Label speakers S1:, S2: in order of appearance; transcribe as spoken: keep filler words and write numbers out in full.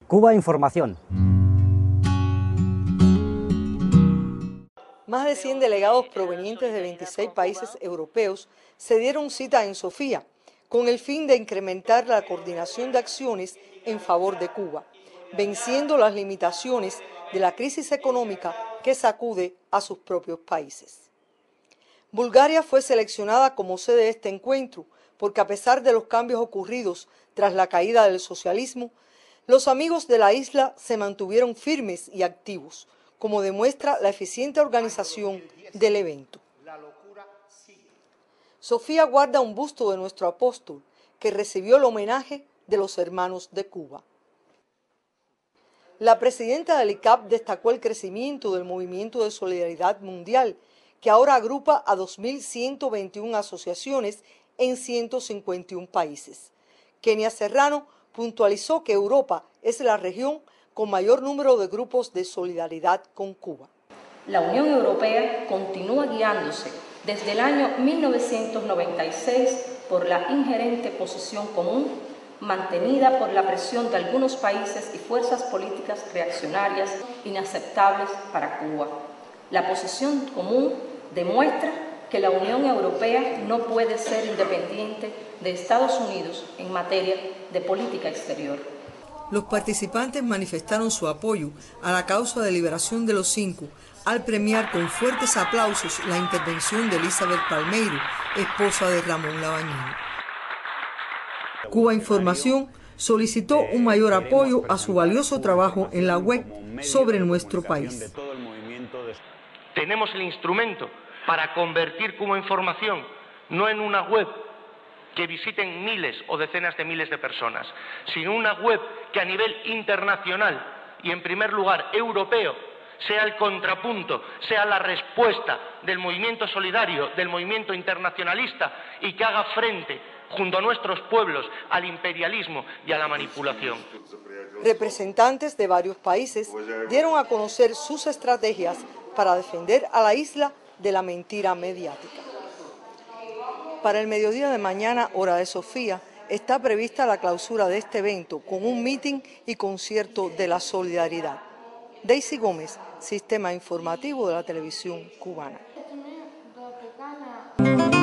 S1: Cuba Información.
S2: Más de cien delegados provenientes de veintiséis países europeos se dieron cita en Sofía con el fin de incrementar la coordinación de acciones en favor de Cuba, venciendo las limitaciones de la crisis económica que sacude a sus propios países. Bulgaria fue seleccionada como sede de este encuentro porque, a pesar de los cambios ocurridos tras la caída del socialismo, los amigos de la isla se mantuvieron firmes y activos, como demuestra la eficiente organización del evento. Sofía guarda un busto de nuestro apóstol, que recibió el homenaje de los hermanos de Cuba. La presidenta del I C A P destacó el crecimiento del movimiento de solidaridad mundial, que ahora agrupa a dos mil ciento veintiuna asociaciones en ciento cincuenta y un países. Kenia Serrano puntualizó que Europa es la región con mayor número de grupos de solidaridad con Cuba.
S3: La Unión Europea continúa guiándose desde el año mil novecientos noventa y seis por la ingerente posición común mantenida por la presión de algunos países y fuerzas políticas reaccionarias inaceptables para Cuba. La posición común demuestra que la Unión Europea no puede ser independiente de Estados Unidos en materia de política exterior.
S2: Los participantes manifestaron su apoyo a la causa de liberación de los cinco al premiar con fuertes aplausos la intervención de Elizabeth Palmeiro, esposa de Ramón Labañino. Cuba Información solicitó un mayor apoyo a su valioso trabajo en la web sobre nuestro país.
S4: Tenemos el instrumento para convertir Cuba Información no en una web que visiten miles o decenas de miles de personas, sino una web que a nivel internacional y en primer lugar europeo sea el contrapunto, sea la respuesta del movimiento solidario, del movimiento internacionalista y que haga frente junto a nuestros pueblos al imperialismo y a la manipulación.
S2: Representantes de varios países dieron a conocer sus estrategias para defender a la isla de la mentira mediática. Para el mediodía de mañana, hora de Sofía, está prevista la clausura de este evento con un mitin y concierto de la solidaridad. Daisy Gómez, Sistema Informativo de la Televisión Cubana.